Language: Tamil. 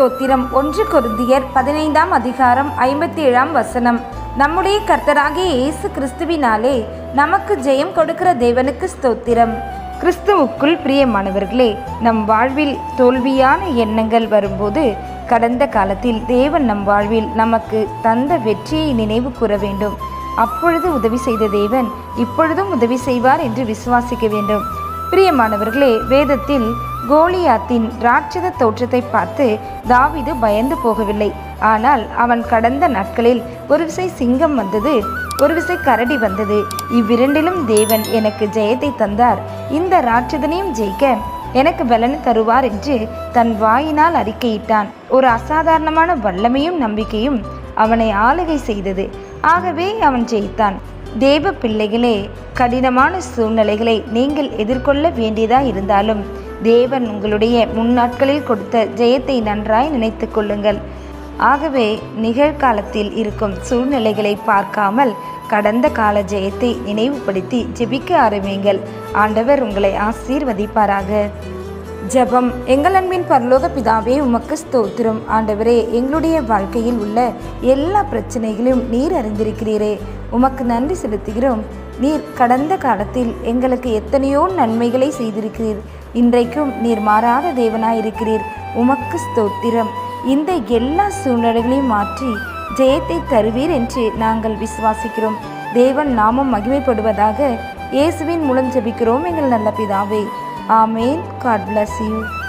ஸ்தோத்திரம். 1 கொரிந்தியர் 15ஆம் அதிகாரம் 57ஆம் வசனம். நம்முடைய கர்த்தராகிய இயேசு கிறிஸ்துவினாலே நமக்கு ஜெயம் கொடுக்கிற தேவனுக்கு ஸ்தோத்திரம். கிறிஸ்துவுக்குள் பிரியமானவர்களே, நம் வாழ்வில் தோல்வியான எண்ணங்கள் வரும்போது கடந்த காலத்தில் தேவன் நம் வாழ்வில் நமக்கு தந்த வெற்றியை நினைவு கூற வேண்டும். அப்பொழுது உதவி செய்த தேவன் இப்பொழுதும் உதவி செய்வார் என்று விசுவாசிக்க வேண்டும். பிரியமானவர்களே, வேதத்தில் கோலியாத்தின் ராட்சத தோற்றத்தை பார்த்து தாவீது பயந்து போகவில்லை. ஆனால் அவன் கடந்த நாட்களில் ஒரு விசை சிங்கம் வந்தது, ஒரு விசை கரடி வந்தது, இவ்விரண்டிலும் தேவன் எனக்கு ஜெயத்தை தந்தார், இந்த ராட்சதனையும் ஜெயிக்க எனக்கு பலன் தருவார் என்று தன் வாயினால் அறிக்கையிட்டான். ஒரு அசாதாரணமான வல்லமையும் நம்பிக்கையும் அவனை ஆளுகை செய்தது. ஆகவே அவன் ஜெயித்தான். தேவ பிள்ளைகளே, கடினமான சூழ்நிலைகளை நீங்கள் எதிர்கொள்ள வேண்டியதாக இருந்தாலும் தேவன் உங்களுடைய முன்னாட்களில் கொடுத்த ஜெயத்தை நன்றாய் நினைத்து கொள்ளுங்கள். ஆகவே நிகழ்காலத்தில் இருக்கும் சூழ்நிலைகளை பார்க்காமல் கடந்த கால ஜெயத்தை நினைவுபடுத்தி ஜெபிக்க ஆரம்பியுங்கள். ஆண்டவர் உங்களை ஆசீர்வதிப்பாராக. ஜெபம். எங்கள் அன்பின் பரலோக பிதாவே, உமக்கு ஸ்தோத்திரம். ஆண்டவரே, எங்களுடைய வாழ்க்கையில் உள்ள எல்லா பிரச்சனைகளையும் நீர் அறிந்திருக்கிறீரே, உமக்கு நன்றி செலுத்துகிறோம். நீர் கடந்த காலத்தில் எங்களுக்கு எத்தனையோ நன்மைகளை செய்திருக்கிறீர். இன்றைக்கும் நீர் மாறாத தேவனாயிருக்கிறீர். உமக்கு ஸ்தோத்திரம். இந்த எல்லா சூழ்நிலைகளையும் மாற்றி ஜெயத்தை தருவீர் என்று நாங்கள் விசுவாசிக்கிறோம். தேவன் நாமம் மகிமைப்படுவதாக. இயேசுவின் மூலம் ஜெபிக்கிறோம் எங்கள் நல்ல பிதாவே. ஆமேன். God bless you.